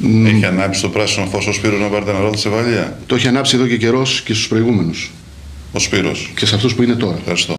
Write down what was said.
Έχει ανάψει το πράσινο φως ο Σπύρος να πάρει τα νερά του σε βαλιά? Το έχει ανάψει εδώ και καιρός και στους προηγούμενους. Ο Σπύρος. Και σε αυτούς που είναι τώρα. Ευχαριστώ.